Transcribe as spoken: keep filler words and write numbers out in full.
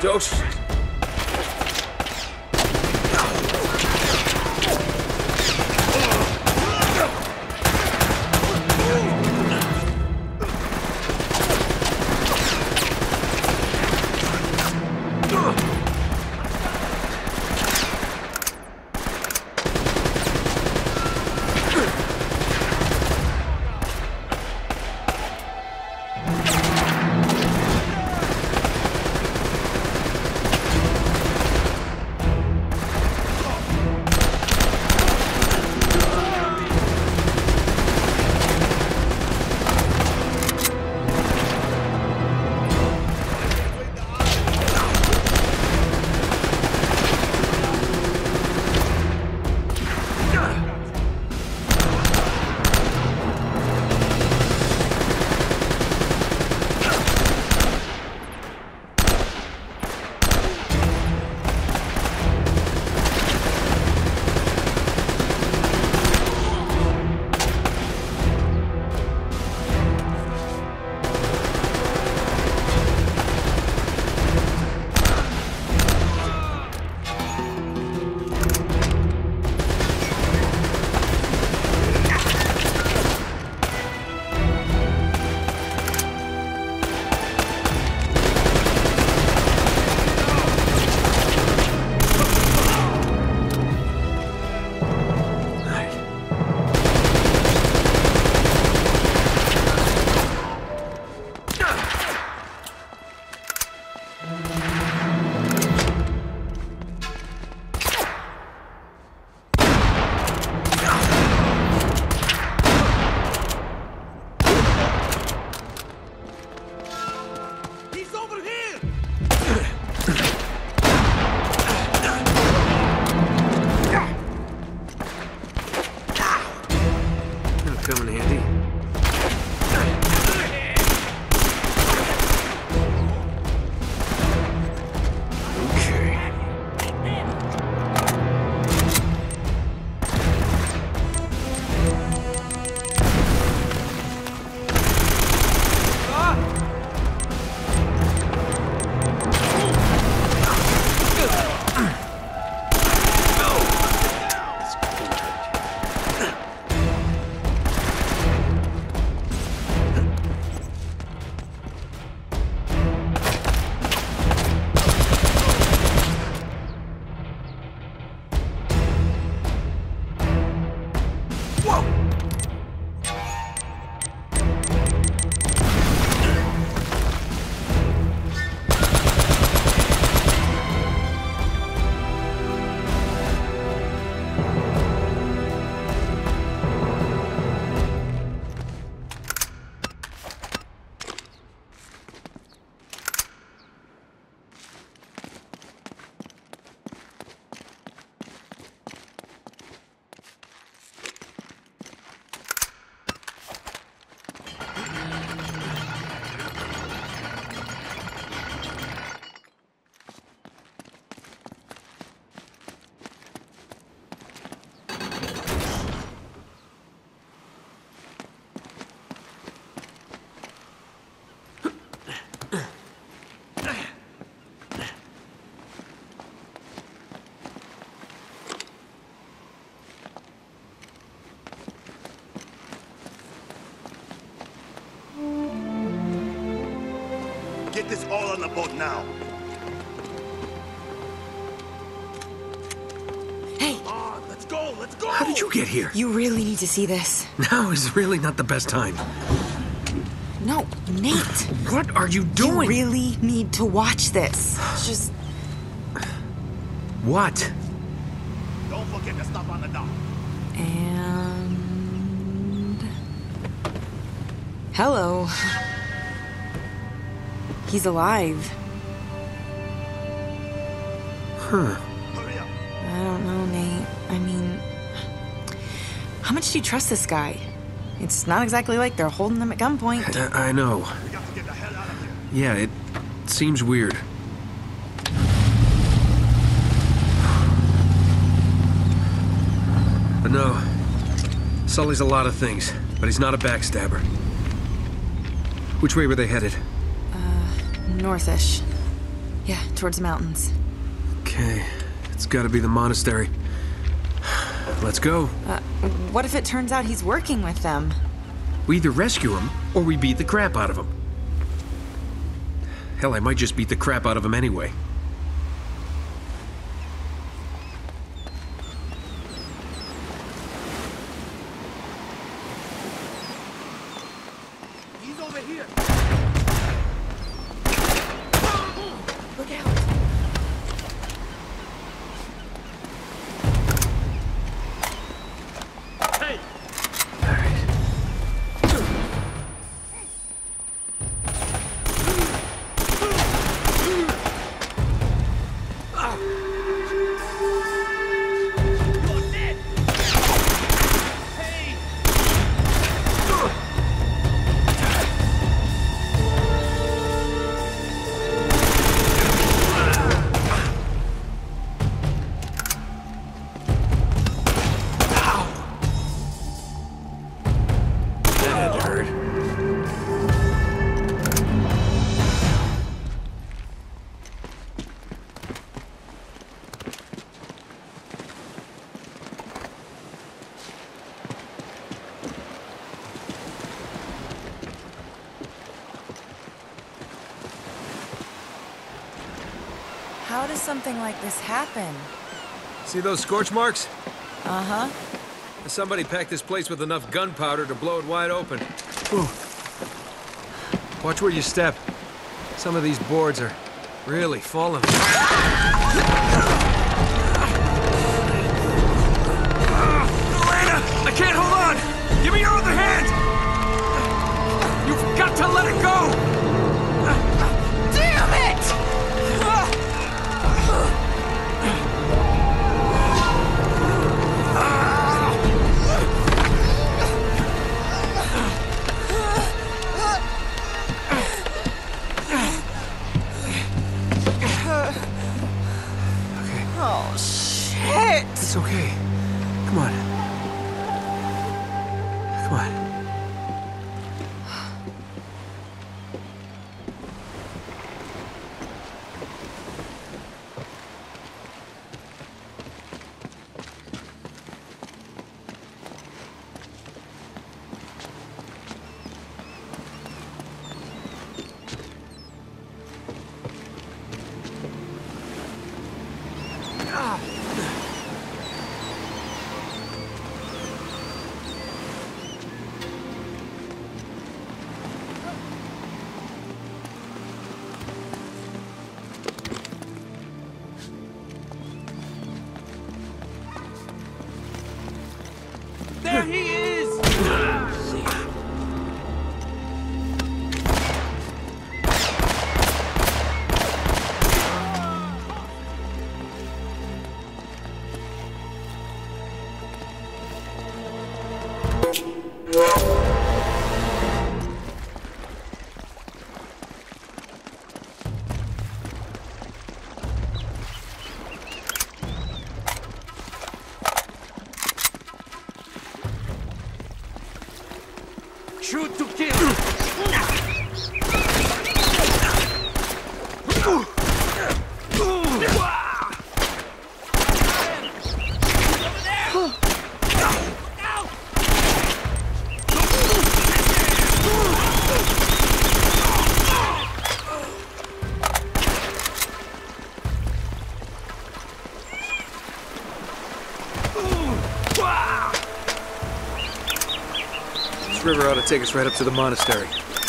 Dose. Come in handy. Okay. Get this all on the boat now. Hey! Ah, let's go, let's go! How did you get here? You really need to see this. Now is really not the best time. No, Nate! What are you doing? You really need to watch this. Just... What? Don't forget to stop on the dock. And... Hello. He's alive. Huh. Hurry up. I don't know, Nate. I mean... How much do you trust this guy? It's not exactly like they're holding him at gunpoint. I, I know. We got to get the hell out of here. Yeah, it seems weird. But no, Sully's a lot of things, but he's not a backstabber. Which way were they headed? Northish. Yeah, towards the mountains. Okay, it's gotta be the monastery. Let's go. Uh, what if it turns out he's working with them? We either rescue him, or we beat the crap out of him. Hell, I might just beat the crap out of him anyway. He's over here. Look out! Hey! You're dead! Hey! That hurt. How does something like this happen? See those scorch marks? Uh-huh. Somebody packed this place with enough gunpowder to blow it wide open. Whew. Watch where you step. Some of these boards are really falling. Elena! I can't hold on! Give me your other hand! You've got to let it go! Damn it! Okay, Oh, shit! it's okay. Come on. Come on. There he is! Shoot to kill! This river ought to take us right up to the monastery.